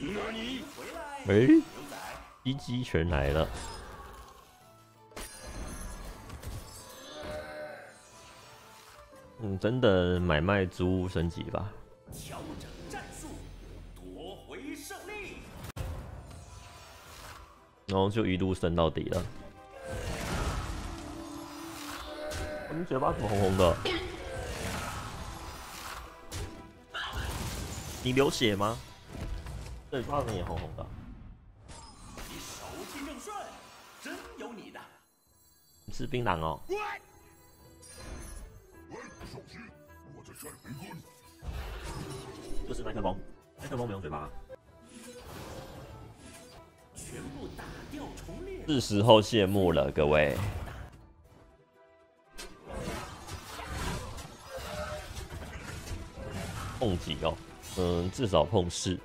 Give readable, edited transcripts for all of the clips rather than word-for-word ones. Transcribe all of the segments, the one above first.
哎，一击全来了。真的买卖猪升级吧。 调整战术，夺回胜利。 然后就一路升到底了。你嘴巴怎么红红的？你流血吗？嘴巴怎么也红红的？ 你手气正顺，真有你的。 你吃槟榔哦。 小心，我在晒培根。 就是麦克风，麦克风不用嘴巴。 全部打掉重练。 是时候谢幕了，各位。碰几哦，至少碰4。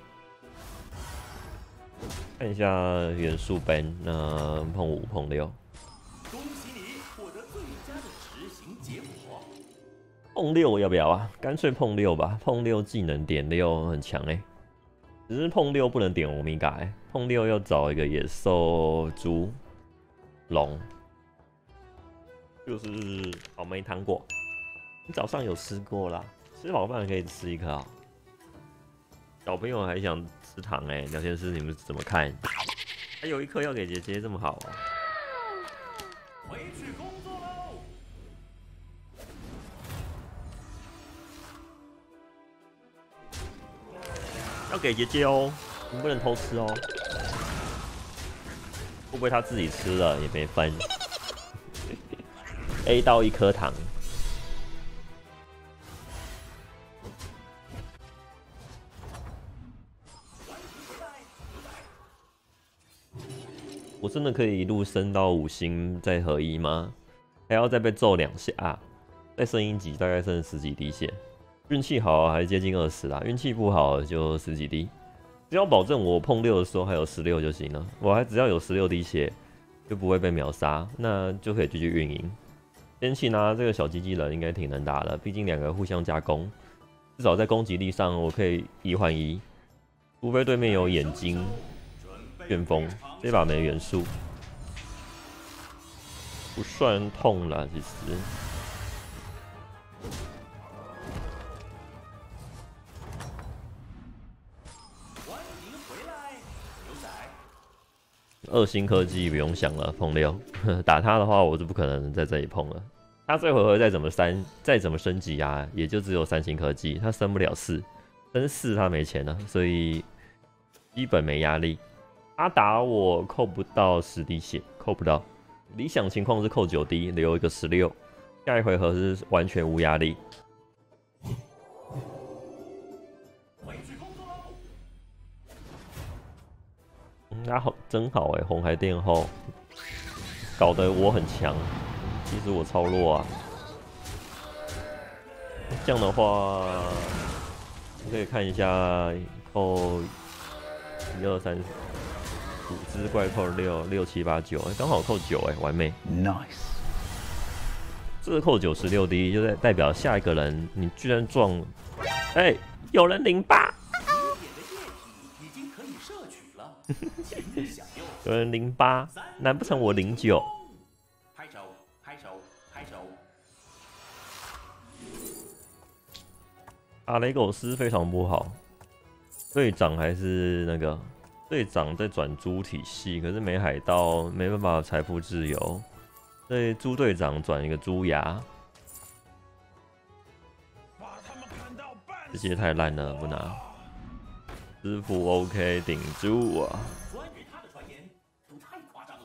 看一下元素班，碰5碰6。 恭喜你获得最佳的执行结果。 碰6要不要啊？干脆碰6吧，碰6技能点6很强哎、只是碰6不能点欧米伽哎，碰6要找一个野兽、猪、龙，就是草莓糖果。你早上有吃过啦，吃饱饭可以吃1颗啊。小朋友还想吃糖哎、聊天室你们怎么看？还有1颗要给姐姐，这么好啊？ 回去工作喽。 要给姐姐哦，你不能偷吃哦。会不会他自己吃了也没分？A 到1颗糖。我真的可以一路升到5星再合1吗？还要再被揍2下、再升1级，大概剩10几滴血。运气好还接近20啦，运气不好就10几滴。只要保证我碰6的时候还有16就行了，我还只要有16滴血，就不会被秒杀，那就可以继续运营。天气拿这个小机器人应该挺能打的，毕竟2个互相加攻，至少在攻击力上我可以1换1，除非对面有眼睛、旋风，这把没元素，不算痛啦，其实。2星科技不用想了，碰6打他的话，我就不可能在这里碰了。他这回合再怎么升级啊，也就只有3星科技，他升不了4，升4他没钱了，所以基本没压力。他打我扣不到10滴血，扣不到。理想情况是扣9滴，留一个16。下一回合是完全无压力。那好，真好哎，红海殿后，搞得我很强，其实我超弱啊。这样的话，你可以看一下扣1、2、3、5只怪扣6、6、7、8、9，刚好扣9哎，完美。 Nice。 这个扣9 16滴，就代表下一个人你居然撞，哎，有人08。有人08，难不成我09？ 拍手，拍手，拍手！ 阿雷狗斯非常不好，队长还是那个队长在转猪体系，可是没海盗，没办法财富自由，所以猪队长转一个猪牙，这些太烂了，不拿。师傅 OK 顶住啊！ 关于他的传言都太夸张了。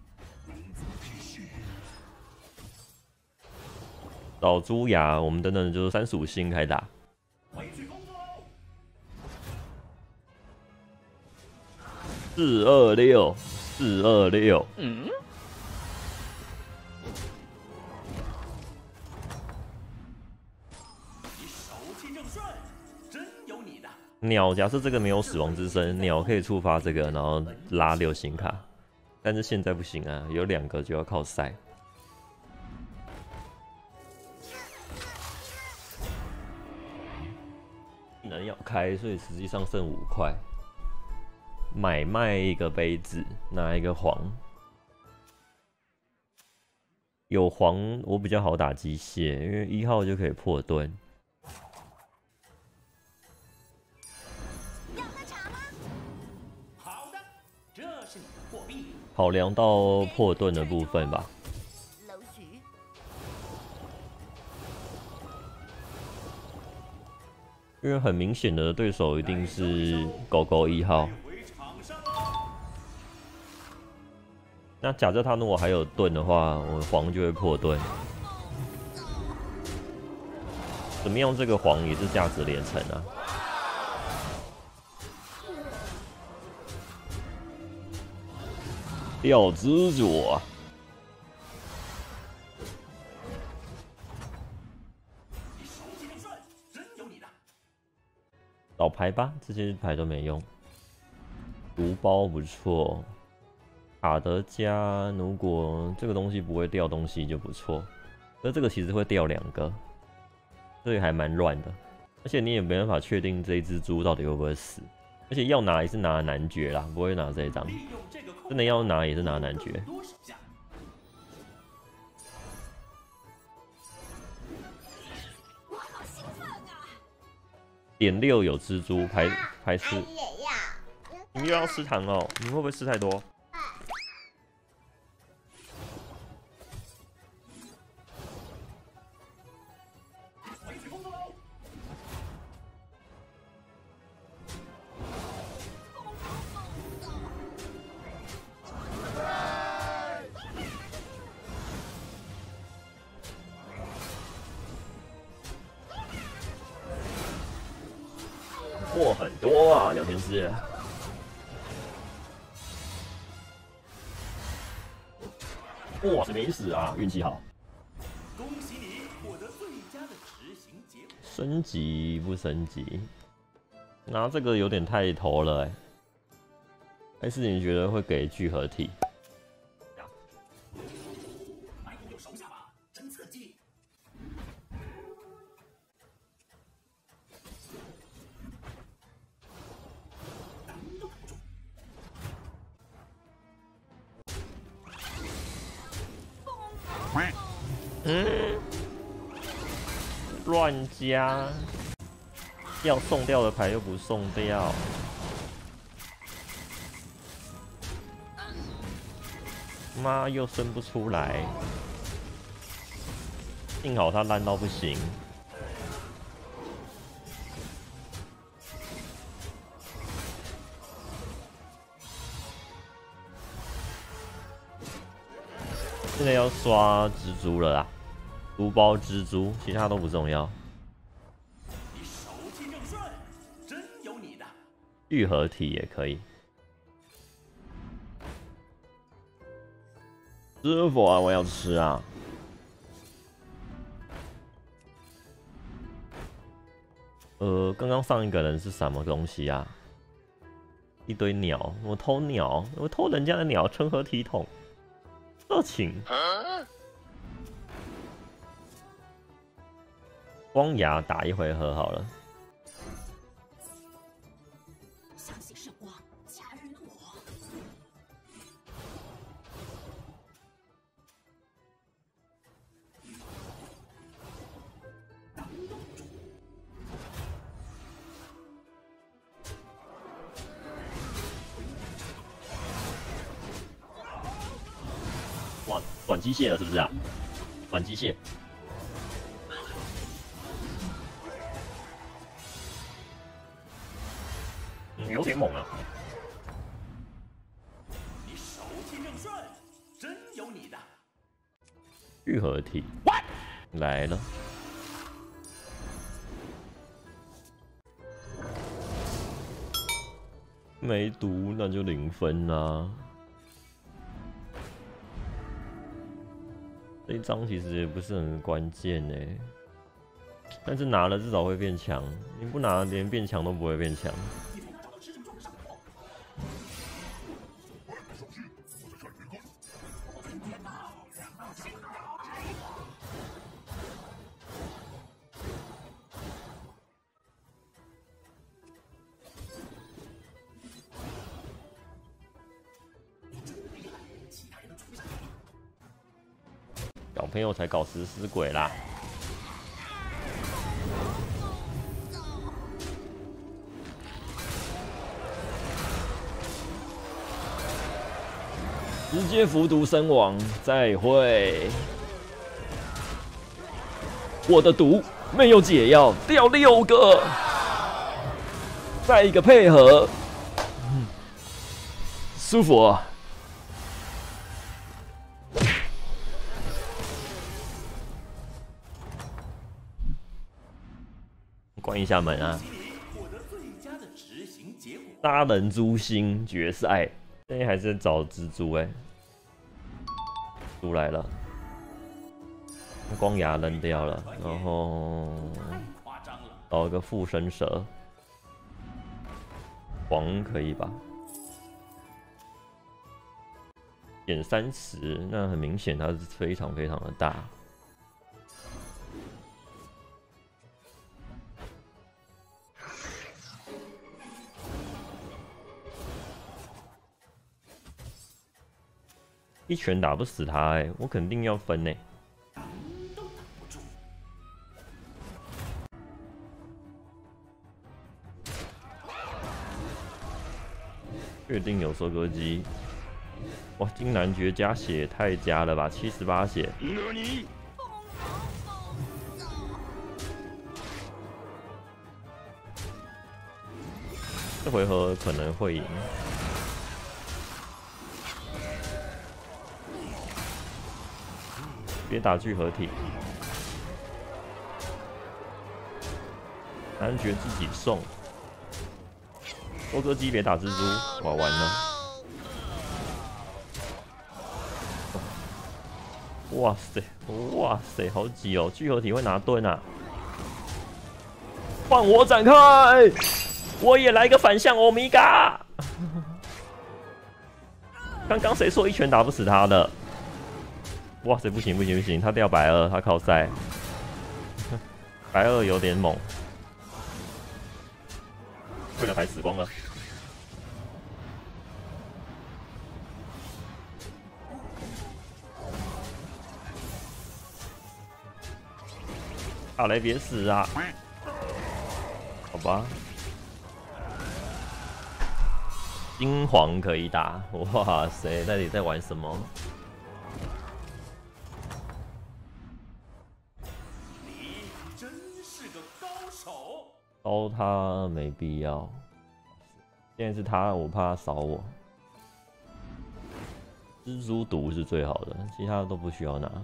找猪牙，我们等等就是35星开打。 回去工作喽。426，426。 你手气正顺，真有你的。 鸟，假设这个没有死亡之身，鸟可以触发这个，然后拉6星卡。但是现在不行啊，有2个就要靠赛。技能要开，所以实际上剩5块。 买卖一个杯子，拿一个黄。有黄我比较好打机械，因为1号就可以破盾。 好的，这是你的货币。 考量到破盾的部分吧。因为很明显的对手一定是狗狗1号。那假设他如果还有盾的话，我黄就会破盾。怎么样？这个黄也是价值连城啊。吊蜘蛛啊！倒牌吧，这些牌都没用。毒包不错，卡德加如果这个东西不会掉东西就不错，而这个其实会掉2个，所以还蛮乱的。而且你也没办法确定这一只猪到底会不会死，而且要拿也是拿男爵啦，不会拿这一张。真的要拿也是拿男爵。点6有蜘蛛，排吃。你又要吃糖哦？你会不会吃太多？货很多啊，聊天室。哇，是没死啊，运气好。 恭喜你获得最佳的执行结果。 升级不升级？拿这个有点太头了哎。还是你觉得会给聚合体？ 来有手下吧，真刺激。 乱加，要送掉的牌又不送掉，妈又生不出来，幸好他烂到不行。现在要刷蜘蛛了啦，毒包蜘蛛，其他都不重要。 你手气正顺，真有你的。 聚合体也可以。师傅啊，我要吃啊！刚刚上一个人是什么东西啊？一堆鸟，我偷鸟，我偷人家的鸟，成何体统？色情。光牙打一回合好了。 相信圣光，加日怒火。 哇，转机械了是不是啊？转机械。有点猛啊！ 你手气正顺，真有你的。 聚合体来了，没毒那就0分啦。这一张其实也不是很关键呢，但是拿了至少会变强，你不拿连变强都不会变强。 朋友才搞食尸鬼啦。直接服毒身亡，再会。我的毒没有解药，掉6个，再一个配合，舒服啊。关一下门啊！杀人诛心决赛。现在还是在找蜘蛛哎、猪来了，光牙扔掉了，然后找一个附身蛇，黄可以吧？减30，那很明显它是非常非常的大。一拳打不死他哎、我肯定要分哎、确定有收割机？哇，金男爵加血太加了吧，78血。这回合可能会赢。别打聚合体，男爵自己送。收割机别打蜘蛛，哇完了！哇塞，哇塞，好挤哦！聚合体会拿盾啊！换我展开，我也来个反向欧米伽。刚刚谁说一拳打不死他的？哇塞，不行不行不行，他掉白2，他靠赛，白2有点猛，会两台死光了。打雷别死啊！好吧，金黄可以打，哇塞，到底在玩什么？烧他没必要，现在是他，我怕他烧我。蜘蛛毒是最好的，其他的都不需要拿。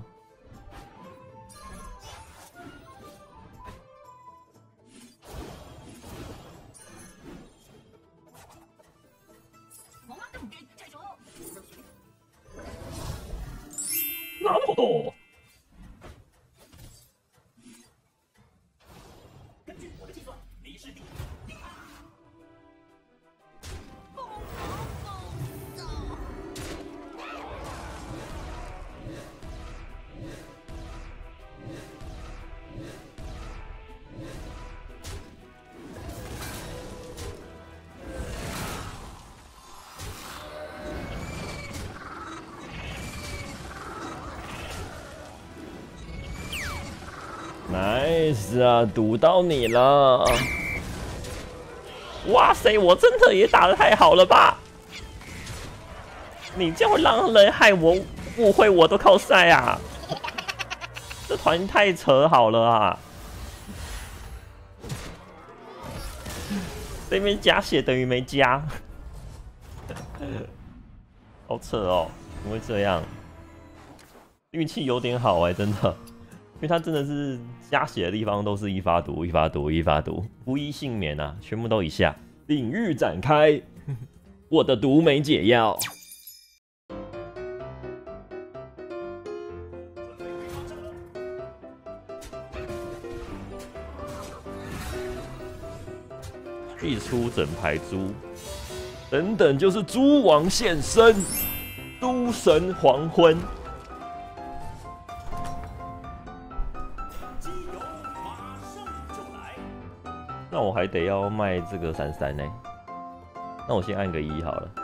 那么多。Nice 啊，堵到你了！哇塞，我真的也打得太好了吧！你这样会让人害我误会我都靠赛啊！这团太扯好了啊！这边加血等于没加，好扯哦！怎么会这样？运气有点好哎、真的。因为他真的是加血的地方都是一发毒、一发毒、一发毒，无一幸免啊！全部都一下。领域展开，我的毒没解药。一出整排猪，等等就是猪王现身，诸神黄昏。那我还得要卖这个33呢，那我先按个1好了。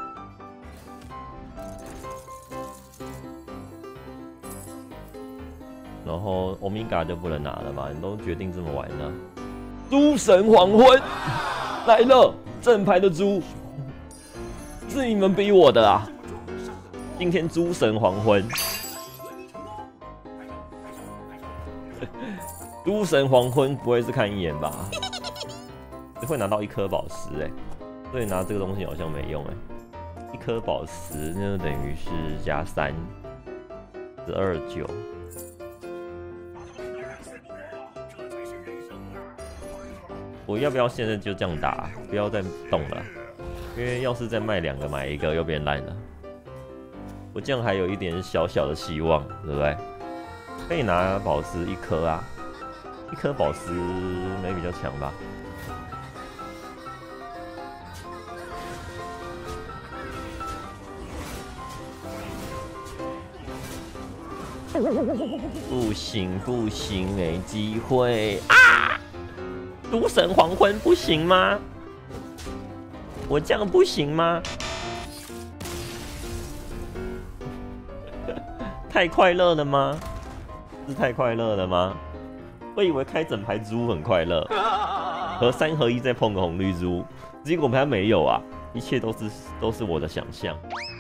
然后欧米伽就不能拿了嘛，你都决定这么玩了。诸神黄昏来了，正牌的猪，是你们逼我的啊！今天诸神黄昏，诸神黄昏不会是看一眼吧？会拿到1颗宝石所以拿这个东西好像没用1颗宝石那就等于是加3。129，我要不要现在就这样打？不要再动了，因为要是再卖2个买1个又变烂了。我这样还有一点小小的希望，对不对？可以拿宝石1颗啊，1颗宝石没比较强吧？不行不行，没机会啊！诸神黄昏不行吗？我这样不行吗？太快乐了吗？是太快乐了吗？我以为开整排猪很快乐，和3合1再碰个红绿猪，结果还没有啊！一切都是我的想象。